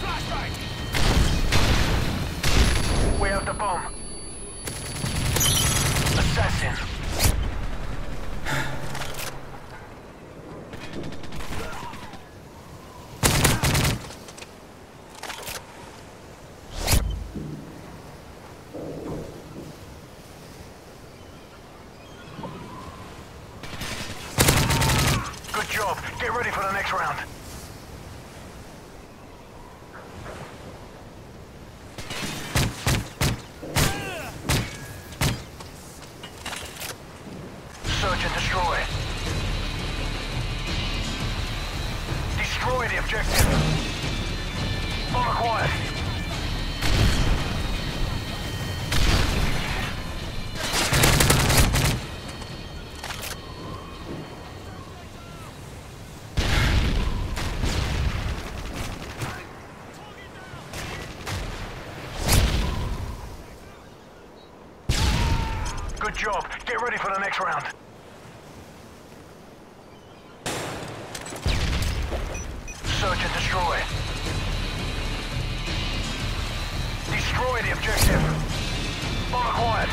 We have the bomb. Assassin. Good job. Get ready for the next round. Search and destroy. Destroy the objective. Bomb acquired. Good job. Get ready for the next round. Search and destroy. Destroy the objective. Bomb acquired.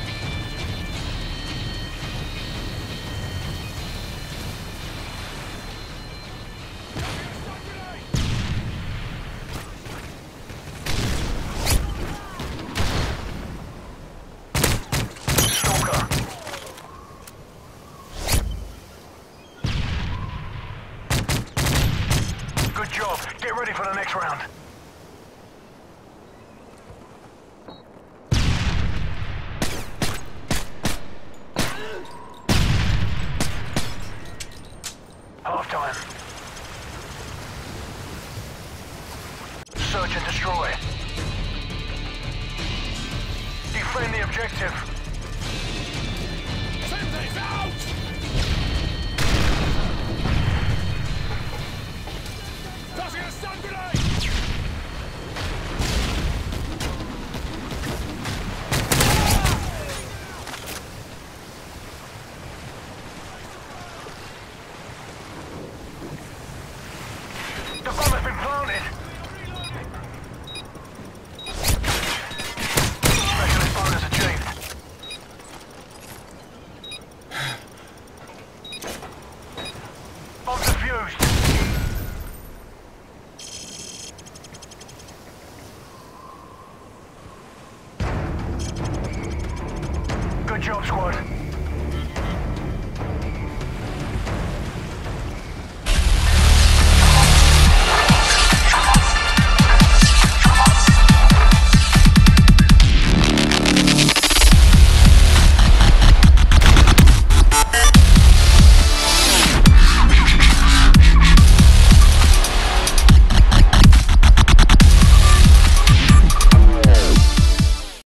Stalker. Good job. Get ready for the next round. Half time. Search and destroy. Defend the objective. Sentry's out! Tossing a stun grenade! The bomb has been planted. Specialist bonus achieved. Bomb defused. Good job, squad.